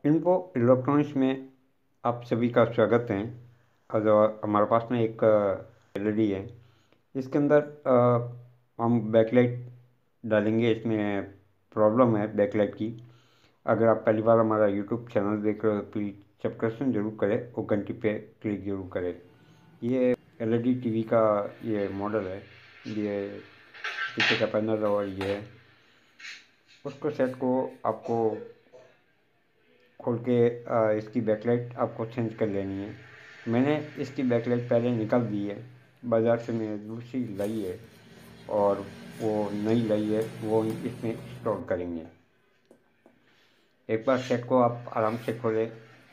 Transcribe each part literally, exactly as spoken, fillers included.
Info electronics में आप सभी का स्वागत है। और हमारे पास में एक एलईडी है। इसके अंदर अ, हम बैकलाइट डालेंगे। इसमें प्रॉब्लम है बैकलाइट की। अगर आप पहली बार हमारा यूट्यूब चैनल देख रहे हो तो प्लीज़ सब्सक्रिप्शन जरूर करें और घंटी पे क्लिक जरूर करें। ये एलईडी टीवी का ये मॉडल है। ये पीछे का पैनल और ये है। उसको सेट को आपको खोल के अ, इसकी बैकलाइट आपको चेंज कर लेनी है। मैंने इसकी बैकलाइट पहले निकाल दी है। बाज़ार से मैंने दूसरी लाई है और वो नई लाई है, वो इसमें इंस्टॉल करेंगे। एक बार सेट को आप आराम से खोलें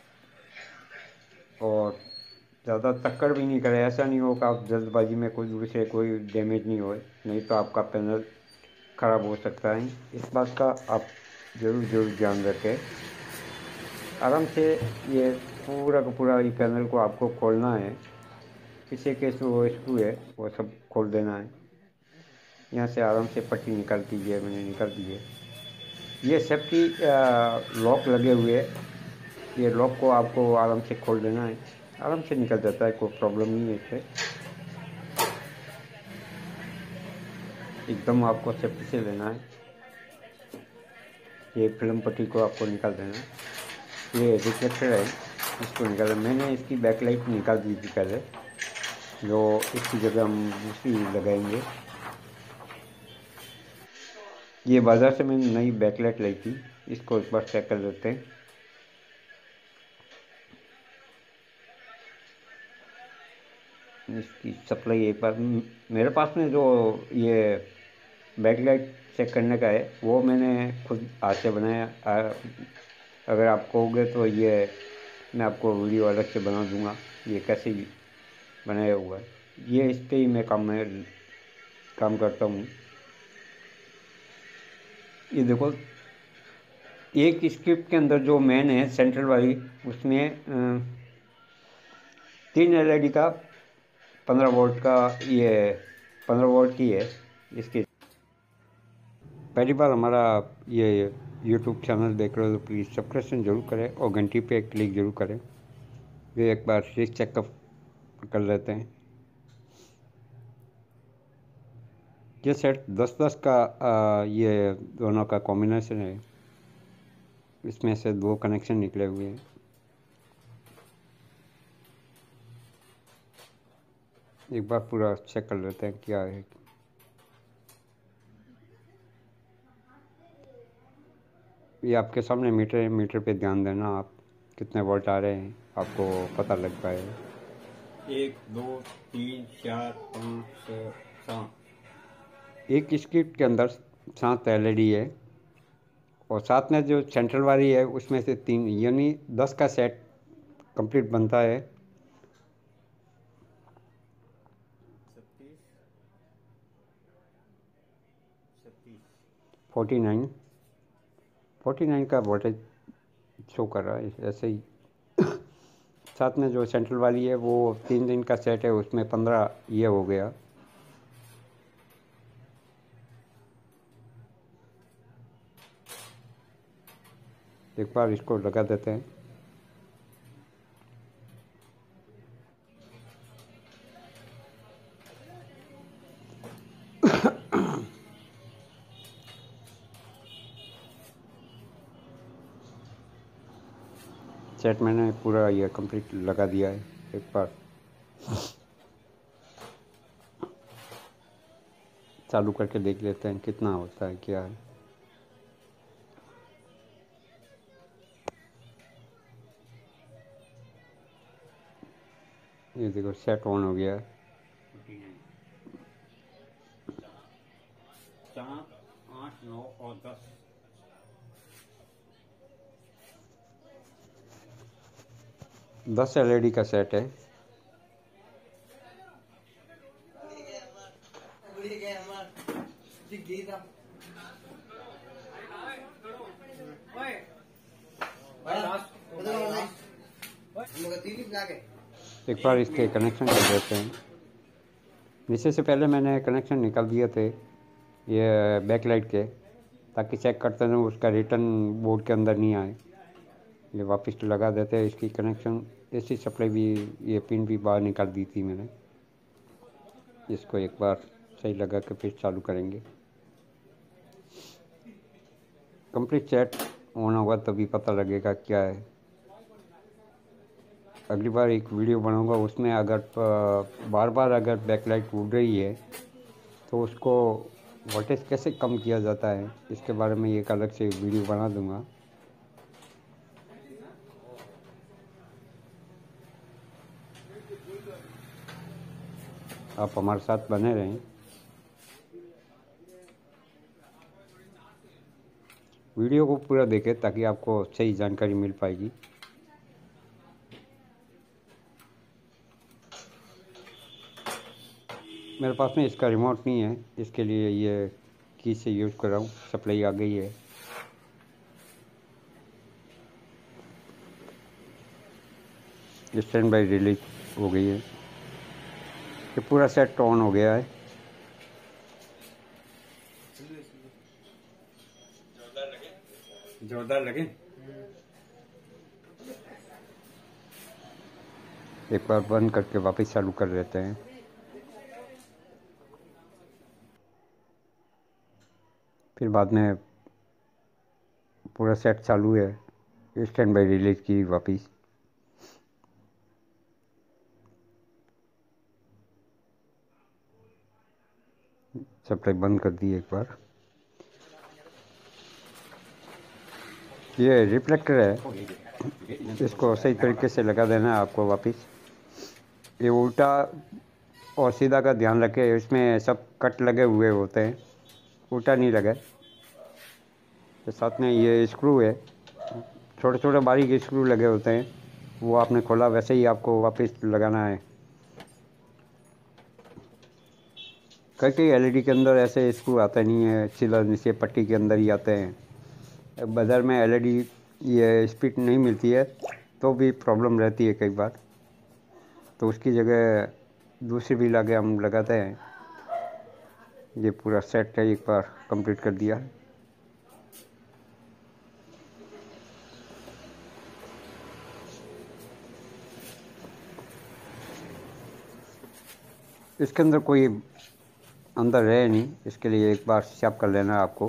और ज़्यादा टक्कर भी नहीं करें। ऐसा नहीं हो कि आप जल्दबाजी में कोई दूसरे कोई डैमेज नहीं होए, नहीं तो आपका पैनल ख़राब हो सकता है। इस बात का आप ज़रूर ज़रूर ध्यान रखें। आराम से ये पूरा का पूरा ये पैनल को आपको खोलना है। पीछे के जो स्क्रू है वो सब खोल देना है। यहाँ से आराम से पट्टी निकाल दीजिए। मैंने निकाल दी है। ये सेफ्टी लॉक लगे हुए है। ये लॉक को आपको आराम से खोल देना है। आराम से निकल जाता है, कोई प्रॉब्लम नहीं है इससे। एकदम आपको सेफ्टी से लेना है। ये फिल्म पट्टी को आपको निकाल देना है। ये रिफ्लेक्टर है, इसको निकालना। मैंने इसकी बैकलाइट निकाल दी थी पहले, जो इसकी जगह हम दूसरी लगाएंगे। ये बाज़ार से मैंने नई बैकलाइट लाई थी। इसको एक बार चेक कर लेते हैं। इसकी सप्लाई एक बार मेरे पास में जो ये बैकलाइट चेक करने का है वो मैंने खुद हाथ से बनाया। आ, अगर आप कहोगे तो ये मैं आपको वीडियो अलग से बना दूंगा ये कैसे बनाया हुआ है। ये इस पर ही मैं काम में काम करता हूँ। ये देखो, एक स्क्रिप्ट के अंदर जो मेन है सेंट्रल वाली, उसमें अ, तीन एलईडी का पंद्रह वोल्ट का ये पंद्रह वोल्ट की है। इसकी पहली बार हमारा ये यूट्यूब चैनल देख रहे हो तो प्लीज़ सब्सक्रिप्शन जरूर करें और घंटी पे क्लिक जरूर करें। ये एक बार स्विच चेकअप कर लेते हैं। ये सेट दस दस का आ, ये दोनों का कॉम्बिनेशन है। इसमें से दो कनेक्शन निकले हुए हैं। एक बार पूरा चेक कर लेते हैं क्या है। ये आपके सामने मीटर है, मीटर पे ध्यान देना आप। कितने वोल्ट आ रहे हैं आपको पता लग पाएगा। एक दो तीन चार पाँच छः सात। एक स्क्रिप्ट के अंदर सात एलईडी है और साथ में जो सेंट्रल वाली है उसमें से तीन, यानी दस का सेट कंप्लीट बनता है। फोर्टी नाइन फोर्टी नाइन का वोल्टेज शो कर रहा है ऐसे ही। साथ में जो सेंट्रल वाली है वो तीन दिन का सेट है, उसमें पंद्रह ये हो गया। एक बार इसको लगा देते हैं। सेट मैंने पूरा ये कंप्लीट लगा दिया है। एक बार चालू करके देख लेते हैं कितना होता है क्या है। ये देखो सेट ऑन हो गया है। सात आठ नौ और दस दस एलईडी का सेट है। एक बार इसके कनेक्शन कर देते हैं। नीचे से पहले मैंने कनेक्शन निकाल दिए थे ये बैकलाइट के, ताकि चेक करते रहें उसका रिटर्न बोर्ड के अंदर नहीं आए। ये वापस लगा देते हैं। इसकी कनेक्शन एसी सप्लाई भी, ये पिन भी बाहर निकाल दी थी मैंने। इसको एक बार सही लगा के फिर चालू करेंगे। कंप्लीट सेट ऑन होगा तभी पता लगेगा क्या है। अगली बार एक वीडियो बनाऊंगा, उसमें अगर बार बार अगर बैकलाइट उड़ रही है तो उसको वोल्टेज कैसे कम किया जाता है, इसके बारे में एक अलग से वीडियो बना दूंगा। आप हमारे साथ बने रहें। वीडियो को पूरा देखें ताकि आपको सही जानकारी मिल पाएगी। मेरे पास में इसका रिमोट नहीं है, इसके लिए ये की से यूज़ कर रहा हूँ। सप्लाई आ गई है। स्टैंड बाई रिलीज हो गई है। ये पूरा सेट ऑन हो गया है। जोरदार लगे। एक बार बंद करके वापस चालू कर देते हैं। फिर बाद में पूरा सेट चालू है। स्टैंड बाई रिलीज की वापस। सप्लाई बंद कर दी एक बार। ये रिफ्लेक्टर है, इसको सही तरीके से लगा देना है आपको वापस। ये उल्टा और सीधा का ध्यान रखें, इसमें सब कट लगे हुए होते हैं, उल्टा नहीं लगे। तो साथ में ये स्क्रू है, छोटे छोटे बारीक स्क्रू लगे होते हैं, वो आपने खोला वैसे ही आपको वापस लगाना है। कई कई एलईडी के अंदर ऐसे स्क्रू आते नहीं है, सीधा नीचे पट्टी के अंदर ही आते हैं। बाज़ार में एलईडी ये स्पीड नहीं मिलती है तो भी प्रॉब्लम रहती है कई बार, तो उसकी जगह दूसरी भी लाके हम लगाते हैं। ये पूरा सेट है, एक बार कंप्लीट कर दिया। इसके अंदर कोई अंदर रहे नहीं, इसके लिए एक बार साफ कर लेना है आपको।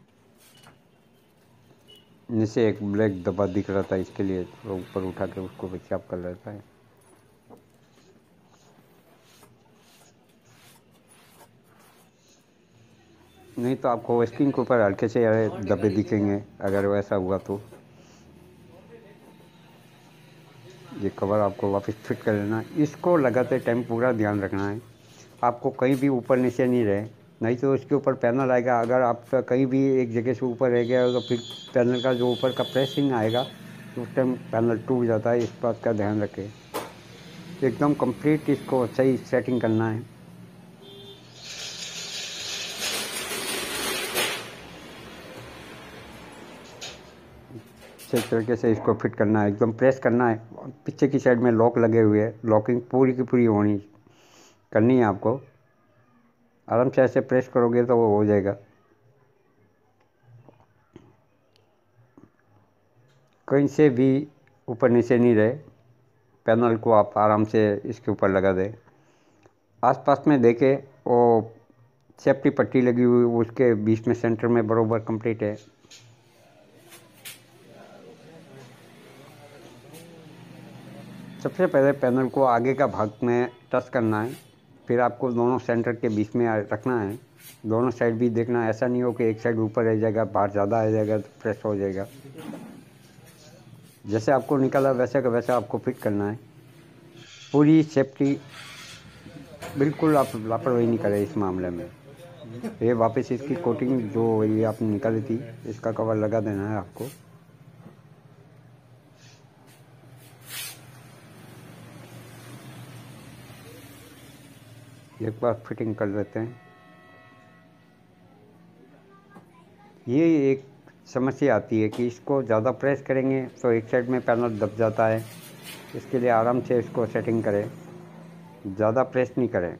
नीचे एक ब्लैक दबा दिख रहा था, इसके लिए ऊपर उठा के उसको भी साफ कर लेता है। नहीं तो आपको स्क्रीन के ऊपर हल्के से दबे दिखेंगे अगर वैसा हुआ तो। ये कवर आपको वापस फिट कर लेना। इसको लगाते टाइम पूरा ध्यान रखना है, आपको कहीं भी ऊपर नीचे नहीं रहे, नहीं तो इसके ऊपर पैनल आएगा। अगर आपका कहीं भी एक जगह से ऊपर रह गया तो फिर पैनल का जो ऊपर का प्रेसिंग आएगा तो उस टाइम पैनल टूट जाता है। इस बात का ध्यान रखें। एकदम कंप्लीट इसको सही सेटिंग करना है। सही तरीके से इसको फिट करना है, एकदम प्रेस करना है। पीछे की साइड में लॉक लगे हुए हैं, लॉकिंग पूरी की पूरी होनी करनी है आपको। आराम से ऐसे प्रेस करोगे तो वो हो जाएगा। कहीं से भी ऊपर नीचे नहीं रहे, पैनल को आप आराम से इसके ऊपर लगा दें। आसपास में देखें वो सेफ्टी पट्टी लगी हुई, उसके बीच में सेंटर में बरोबर कंप्लीट है। सबसे पहले पैनल को आगे का भाग में टच करना है, फिर आपको दोनों सेंटर के बीच में रखना है। दोनों साइड भी देखना है, ऐसा नहीं हो कि एक साइड ऊपर रह जाएगा, बाहर ज़्यादा आ जाएगा तो प्रेस हो जाएगा। जैसे आपको निकाला वैसे का वैसा आपको फिट करना है। पूरी सेफ्टी, बिल्कुल आप लापरवाही नहीं करें इस मामले में। ये वापस इसकी कोटिंग जो ये आपने निकाली थी, इसका कवर लगा देना है आपको। एक बार फिटिंग कर लेते हैं। ये एक समस्या आती है कि इसको ज़्यादा प्रेस करेंगे तो एक साइड में पैनल दब जाता है। इसके लिए आराम से इसको सेटिंग करें, ज़्यादा प्रेस नहीं करें।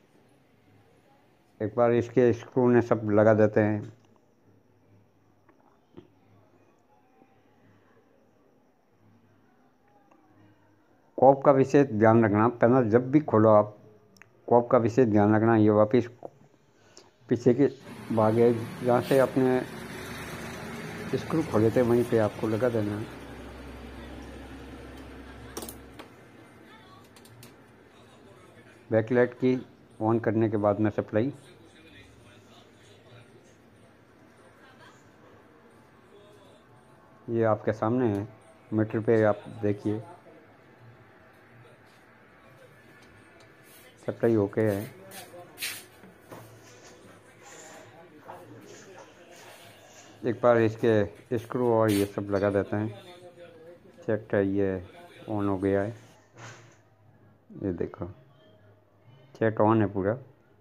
एक बार इसके स्क्रू ने सब लगा देते हैं। कॉप का विशेष ध्यान रखना, पैनल जब भी खोलो आप कॉप का विशेष ध्यान रखना, ये वापस पीछे के भाग है जहाँ से अपने स्क्रू खोले थे वहीं पे आपको लगा देना है। बैकलाइट की ऑन करने के बाद में सप्लाई, ये आपके सामने है मीटर पे, आप देखिए सप्लाई ओके है। एक बार इसके स्क्रू और ये सब लगा देते हैं, चेक है ये ऑन हो गया है, ये देखो सेट ऑन है पूरा।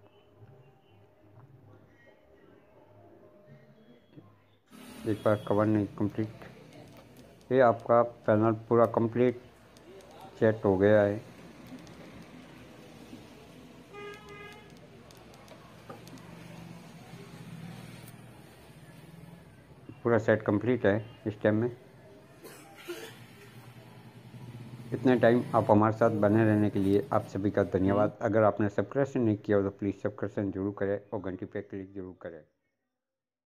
एक बार कवर नहीं कंप्लीट, ये आपका पैनल पूरा कंप्लीट सेट हो गया है। पूरा सेट कंप्लीट है इस टाइम में। इतने टाइम आप हमारे साथ बने रहने के लिए आप सभी का धन्यवाद। अगर आपने सब्सक्राइब नहीं किया हो तो प्लीज़ सब्सक्राइब जरूर करें और घंटी पे क्लिक जरूर करें।